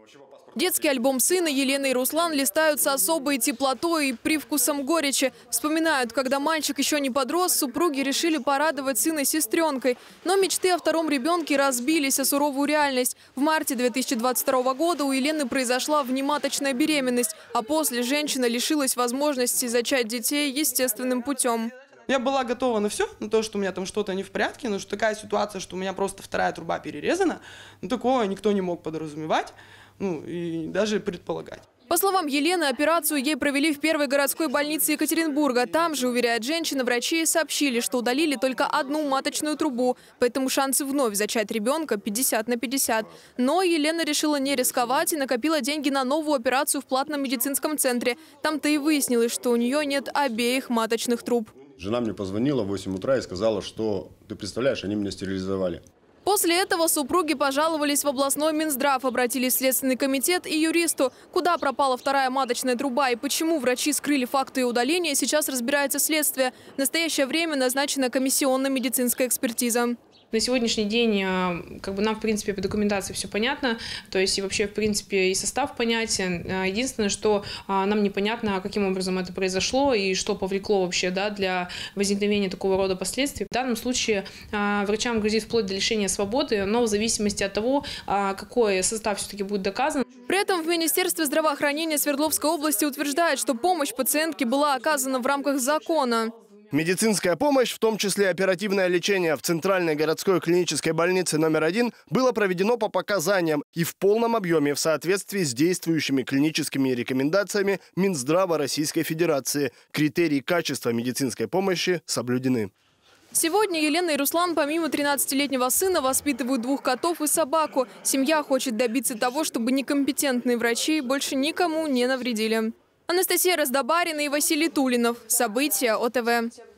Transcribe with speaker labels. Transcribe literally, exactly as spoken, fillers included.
Speaker 1: Детский альбом сына Елена и Руслан листают с особой теплотой и привкусом горечи. Вспоминают, когда мальчик еще не подрос, супруги решили порадовать сына сестренкой. Но мечты о втором ребенке разбились о суровую реальность. В марте две тысячи двадцать второго года у Елены произошла внематочная беременность, а после женщина лишилась возможности зачать детей естественным путем.
Speaker 2: Я была готова на все, на то, что у меня там что-то не в порядке, но что такая ситуация, что у меня просто вторая труба перерезана, ну, такого никто не мог подразумевать, ну, и даже предполагать.
Speaker 1: По словам Елены, операцию ей провели в первой городской больнице Екатеринбурга. Там же, уверяет женщина, врачи сообщили, что удалили только одну маточную трубу, поэтому шансы вновь зачать ребенка пятьдесят на пятьдесят. Но Елена решила не рисковать и накопила деньги на новую операцию в платном медицинском центре. Там-то и выяснилось, что у нее нет обеих маточных труб.
Speaker 3: Жена мне позвонила в восемь утра и сказала, что, ты представляешь, они меня стерилизовали.
Speaker 1: После этого супруги пожаловались в областной Минздрав, обратились в Следственный комитет и юристу. Куда пропала вторая маточная труба и почему врачи скрыли факты ее удаления, сейчас разбирается следствие. В настоящее время назначена комиссионная медицинская экспертиза.
Speaker 4: На сегодняшний день как бы нам, в принципе, по документации все понятно, то есть и вообще, в принципе, и состав понятен. Единственное, что нам непонятно, каким образом это произошло и что повлекло вообще, да, для возникновения такого рода последствий. В данном случае врачам грозит вплоть до лишения свободы, но в зависимости от того, какой состав все-таки будет доказан.
Speaker 1: При этом в Министерстве здравоохранения Свердловской области утверждает, что помощь пациентке была оказана в рамках закона.
Speaker 5: Медицинская помощь, в том числе оперативное лечение в Центральной городской клинической больнице номер один, было проведено по показаниям и в полном объеме в соответствии с действующими клиническими рекомендациями Минздрава Российской Федерации. Критерии качества медицинской помощи соблюдены.
Speaker 1: Сегодня Елена и Руслан помимо тринадцатилетнего сына воспитывают двух котов и собаку. Семья хочет добиться того, чтобы некомпетентные врачи больше никому не навредили. Анастасия Раздобарина и Василий Тулинов. События ОТВ.